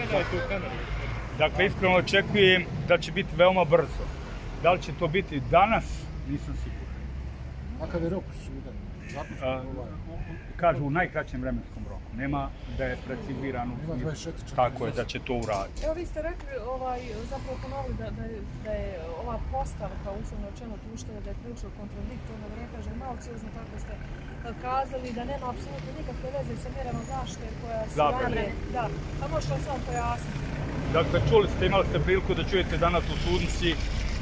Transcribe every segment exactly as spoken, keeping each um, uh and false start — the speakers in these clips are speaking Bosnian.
Dakle, iskreno očekujem da će biti veoma brzo. Da li će to biti danas, nisam siguran. A kada je rok suda? Kažu u najkraćem vremenskom roku. Nema da je precizirano. Tako je, da će to uraditi. Evo, vi ste rekli, zapravo ponovili da je ova postavka, uslovno rečeno tužitelja, da je prilično kontradiktorna, da ne kažem maliciozno, tako ste kazali da nema apsolutno nikakve veze sa mjerama zaštite koja su ranije. Da, a možete li samo pojasniti? Dakle, čuli ste, imali ste priliku da čujete danas u sudnici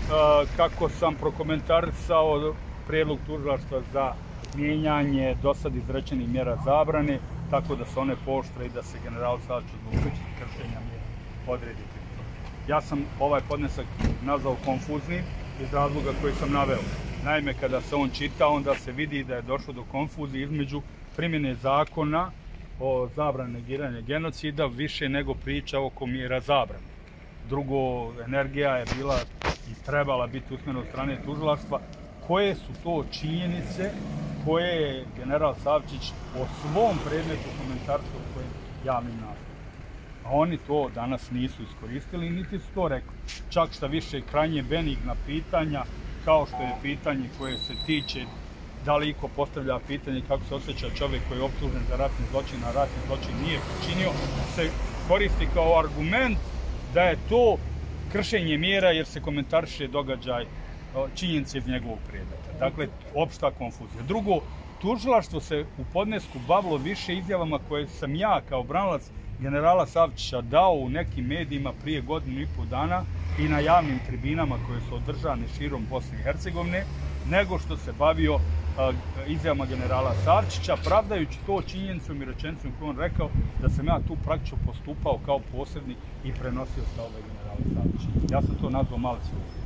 kako sam prokomentarisao prijedlog tužilaštva za mijenjanje dosad izrečenih mjera zabrane, tako da se one pooštre i da se general Saviću zbog kršenja mjera odredi pritvor. Ja sam ovaj podnesak nazvao konfuznim iz razloga koji sam naveo. Naime, kada se on čita, onda se vidi da je došlo do konfuzije između primjene zakona o zabrani negiranja genocida više nego priča oko mjera zabrane. Drugo, energija je bila i trebala biti usmjerena od strane tužilaštva. Koje su to činjenice koje je general Savčić o svom predmetu komentarskom svojim javnim nastupom. A oni to danas nisu iskoristili, niti su to rekli. Čak šta više krajnje benigna pitanja, kao što je pitanje koje se tiče da li iko postavlja pitanje kako se osjeća čovjek koji je optužen za ratni zločin, a ratni zločin nije počinio, se koristi kao argument da je to kršenje mjera jer se komentariše događaj činjenice iz njegovog predmeta. Dakle, opšta konfuzija. Drugo, tužilaštvo se u podnesku bavilo više izjavama koje sam ja kao branilac generala Savčića dao u nekim medijima prije godinu i pol dana i na javnim tribinama koje su održane širom Bosne i Hercegovine, nego što se bavio izjavama generala Savčića, pravdajući to činjenicom i rečenicom koju on rekao da sam ja tu praktično postupao kao posrednik i prenosio stavove generala Savčića. Ja sam to nazvao maliciozno.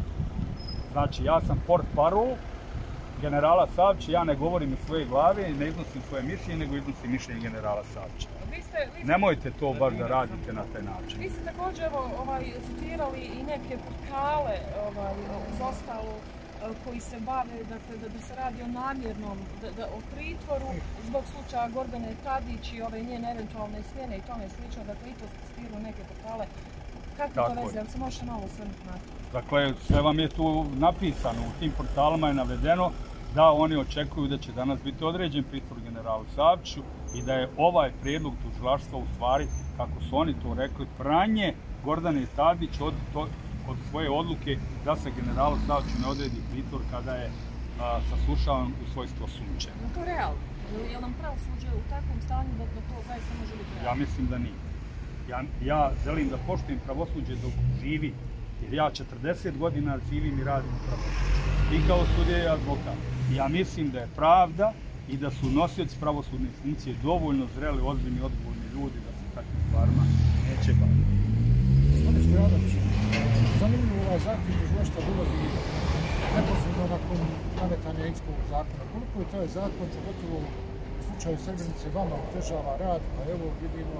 Znači, ja sam portparol generala Savčića, ja ne govorim iz svoje glave, ne iznosim svoje mišljenje, nego iznosim mišljenje generala Savčića. Nemojte to baš da radite na taj način. Vi ste također citirali i neke portale uz ostalu koji se bave da se radi o namjernom, o pritvoru zbog slučaja Gordane Tadić i ove njene eventualne smjene i tome slično, dakle i to ste citirali neke portale. Kakve to veze, ali se možete malo osvrnuti na to? Dakle, sve vam je tu napisano, u tim portalima je navedeno da oni očekuju da će danas biti određen pritvor generalu Savčiću i da je ovaj prijedlog tužilaštva u stvari, kako su oni to rekli, pranje Gordane Tadić od, od svoje odluke da se generalu Savčiću ne odredi pritvor kada je a, saslušavan u svojstvo sumnjičenog. Je to realno? Je li nam pravosuđe u takvom stanju da to zaista može biti realno? Ja mislim da nije. Ja, ja želim da poštujem pravosuđe dok živi, jer ja četrdeset godina živim i radim u pravosuđu. I kao sudija i advokat. Ja mislim da je pravda i da su nosioci pravosudne funkcije dovoljno zreli, ozbiljni, odgovorni ljudi da se takvim stvarima neće baviti. Gospodin Stojanović, zanimljivo ovaj zahtjev tužilaštva dolazi neposredno nakon nametanja Inskog zakona. Koliko je taj zakon, pogotovo u slučaju Srebrenice, vama otežava rad, a evo vidimo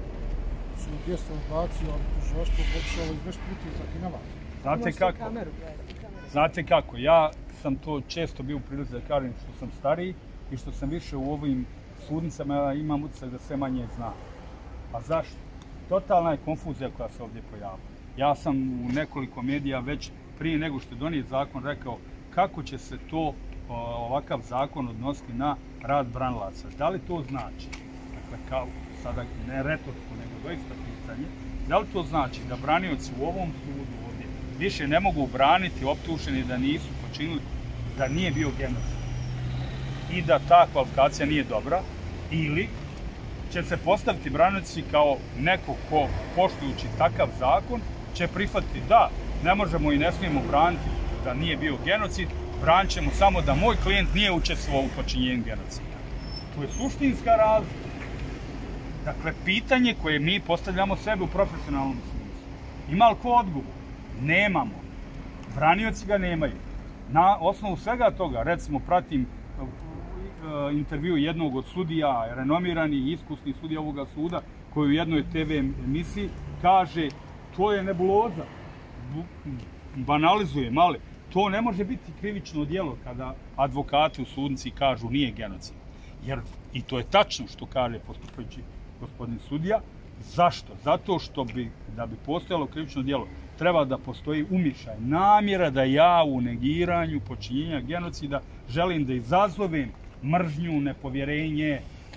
su dvjesto odbacio, ali tužilaštvo pokušalo izvršiti pritisak i na vas. Znate kako? Znate kako? Ja sam to često bio u prilici da kažem što sam stariji i što sam više u ovim sudnicama, ja imam utisak da sve manje znam. A zašto? Totalna je konfuzija koja se ovdje pojavila. Ja sam u nekoliko medija već prije nego što je donijet zakon rekao kako će se to ovakav zakon odnositi na rad branilaca. Da li to znači, dakle kao sada ne retorsko, nego doista pitanje, da li to znači da branioci u ovom sudu ovdje više ne mogu braniti optuženi da nisu počinili, da nije bio genocid i da ta kvalifikacija nije dobra, ili će se postaviti branioci kao neko ko, poštujući takav zakon, će prihvatiti da ne možemo i ne smijemo braniti da nije bio genocid, branit ćemo samo da moj klijent nije učestvovao u počinjenju genocida. To je suštinska razlika. Dakle, pitanje koje mi postavljamo sebi u profesionalnom smislu. Ima li ko odgovor? Nemamo. Branioci ga nemaju. Na osnovu svega toga, recimo, pratim intervju jednog od sudija, renomirani i iskusni sudija ovoga suda, koji u jednoj te ve emisiji kaže to je nebuloza. Banalizuje, mali. To ne može biti krivično djelo kada advokati u sudnici kažu nije genocid. Jer, i to je tačno što kaže postupajući gospodin sudija, Zašto? Zato što bi, da bi postojalo krivično djelo, treba da postoji umišljaj, namjera da ja u negiranju počinjenja genocida želim da izazovem mržnju, nepovjerenje,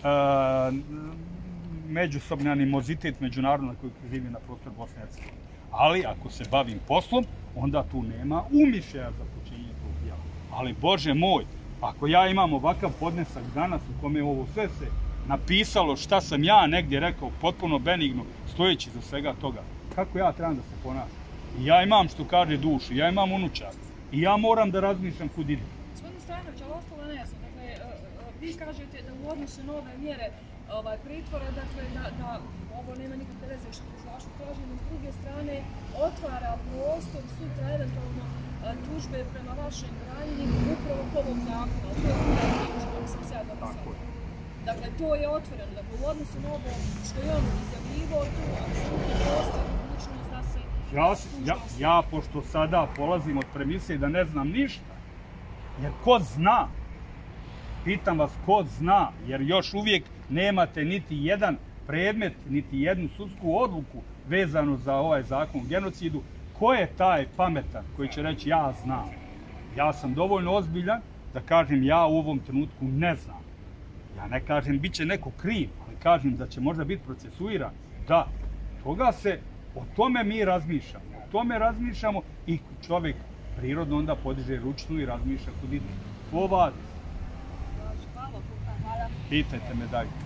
međusobni animozitet međunarodno koji živi na prostoru Bosne i Hercegovine. Ali ako se bavim poslom, onda tu nema umišljaja za počinjenje tog djela. Ali Bože moj, ako ja imam ovakav podnesak danas u kome ovo sve se napisalo šta sam ja negdje rekao potpuno benigno, stojeći za svega toga, kako ja trebam da se ponašam? I ja imam, što kaže, dušu, ja imam unučak i ja moram da razmišljam kud idem. Gospodin Stojanović, ali ostalo je nejasno. Dakle, vi kažete da u odnosu na ove mjere ovaj, pritvora, dakle, da, da ovo nema nikakve veze što tužilaštvo traži, no s druge strane otvara prostor sutra eventualno tužbe prema vašem branjeniku upravo po ovom zakonu. To je upravo priča, kako sam se ja dobro shvatila. Dakle, to je otvoreno. Dakle, u odnosu na ovo što je on izjavljivo, tu apsolutno postoji mogućnost da se... Ja, ja, ja, pošto sada polazim od premise da ne znam ništa, jer ko zna, pitam vas ko zna, jer još uvijek nemate niti jedan predmet, niti jednu sudsku odluku vezanu za ovaj zakon o genocidu, ko je taj pametan koji će reći ja znam? Ja sam dovoljno ozbiljan da kažem ja u ovom trenutku ne znam. Ja ne kažem bit će neko kriv, ali kažem da će možda biti procesuiran. Da, toga se, o tome mi razmišljamo. O tome razmišljamo i čovjek prirodno onda podiže ručnu i razmišlja kud ide. Ova, Hvala, hvala. pitajte me dalje.